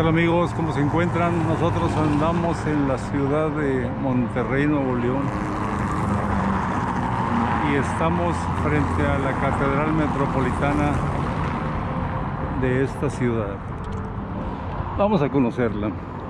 tal amigos? ¿Cómo se encuentran? Nosotros andamos en la ciudad de Monterrey, Nuevo León, y estamos frente a la Catedral Metropolitana de esta ciudad. Vamos a conocerla.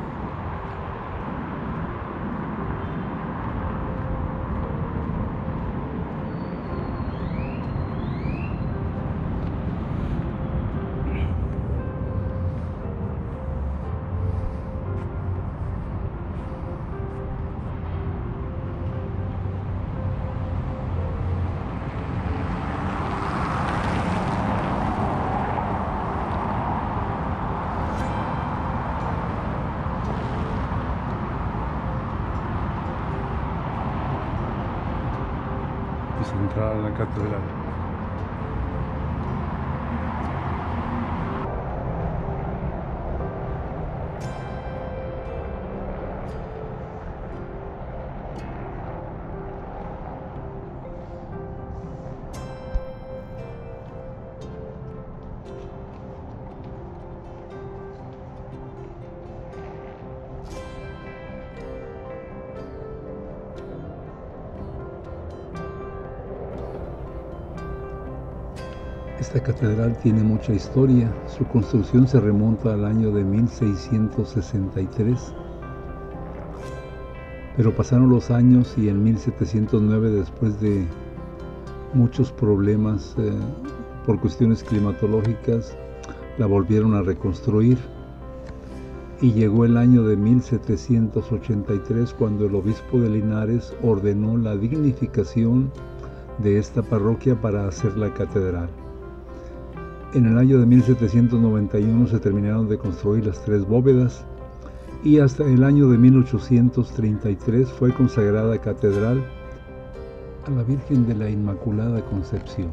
Entrar a la catedral. Esta catedral tiene mucha historia. Su construcción se remonta al año de 1663, pero pasaron los años y en 1709, después de muchos problemas por cuestiones climatológicas, la volvieron a reconstruir, y llegó el año de 1783 cuando el obispo de Linares ordenó la dignificación de esta parroquia para hacer la catedral. En el año de 1791 se terminaron de construir las 3 bóvedas, y hasta el año de 1833 fue consagrada catedral a la Virgen de la Inmaculada Concepción.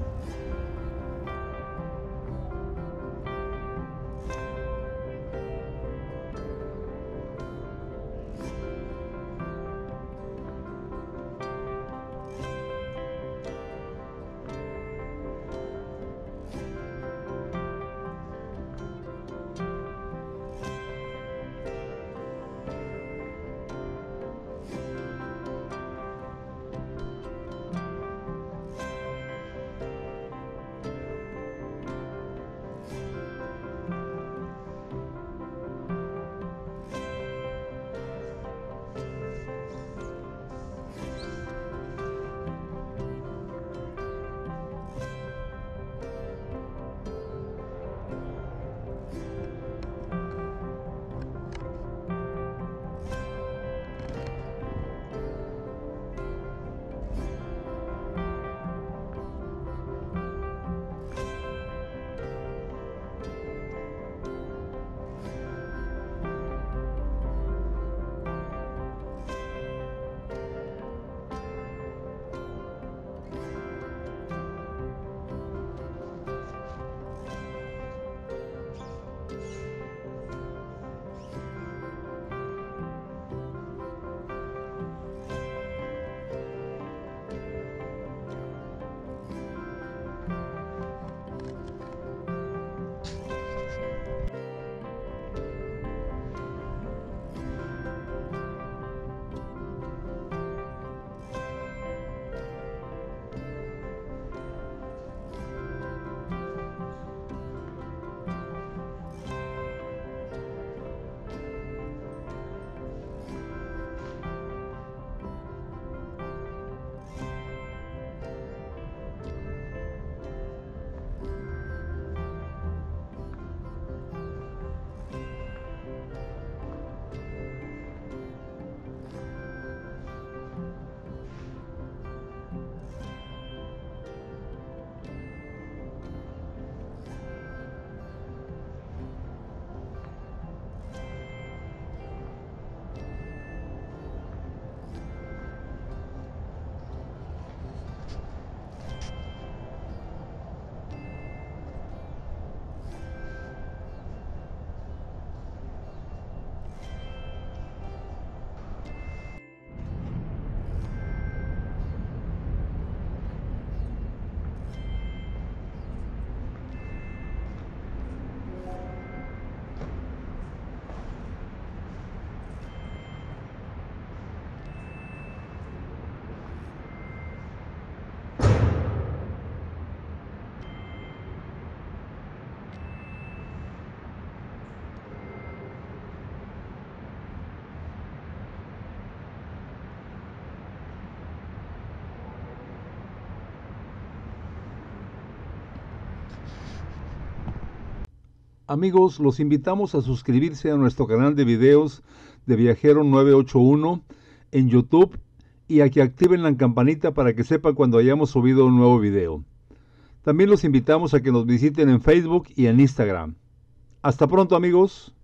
Amigos, los invitamos a suscribirse a nuestro canal de videos de Viajero 981 en YouTube y a que activen la campanita para que sepan cuando hayamos subido un nuevo video. También los invitamos a que nos visiten en Facebook y en Instagram. Hasta pronto, amigos.